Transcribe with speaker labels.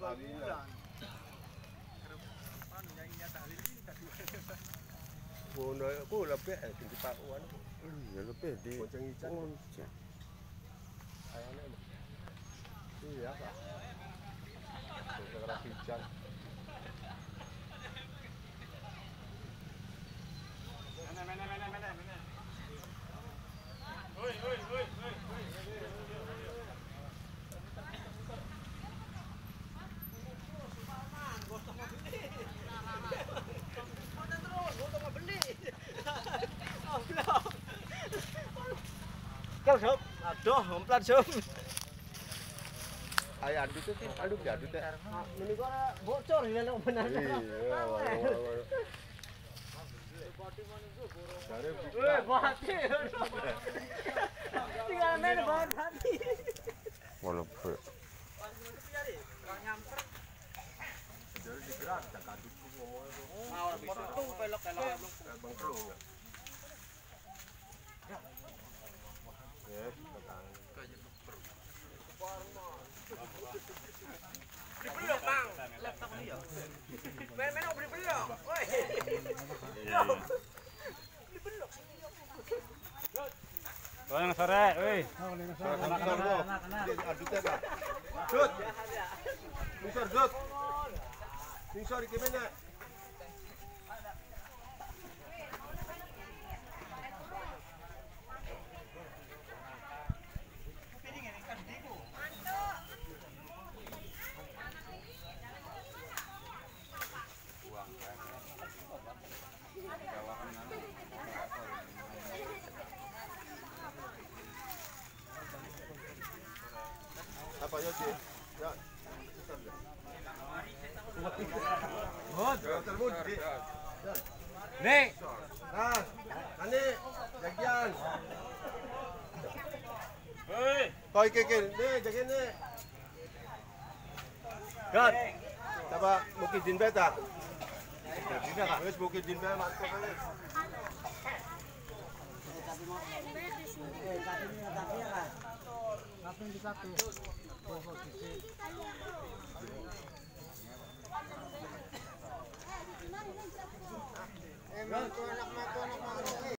Speaker 1: kawinan. Ngono ku lebih di pakuan.
Speaker 2: Ya lebih di
Speaker 1: Bonceng ijan.
Speaker 2: Bonceng.
Speaker 1: Ayane. Iya, Pak. Sekarang ijan.
Speaker 3: Aduh, ngemplat Sob.
Speaker 1: Ayo aduk tuh, aduk ya, aduk ya.
Speaker 3: Ini kok bocor ya lo benar.
Speaker 1: Iya.
Speaker 3: Weh, bati. Tinggal main bati.
Speaker 2: Walaupun
Speaker 1: Jadi digerak tak aduk semua.
Speaker 3: Potong pelok-pelok.
Speaker 1: Bang Pro enggak? Yes, tekan.
Speaker 3: Beli belok, Bang. Laptop dia. Main-main beli belok. Woi. Beli belok.
Speaker 4: Yang sore, wih.
Speaker 1: Aduknya Kak. Jut. Misor Jut. Misor iki meneh. Apa ya sih? Ya. Terbun.
Speaker 4: Nih,
Speaker 1: Nah, ane, jagian.
Speaker 4: wih.
Speaker 1: Kau ikin, nih, jagian nih. Gat. Coba mungkin din beta. Tidak kak. Wes mungkin din beta mat kok ini.
Speaker 3: Emang tuh anak matu anak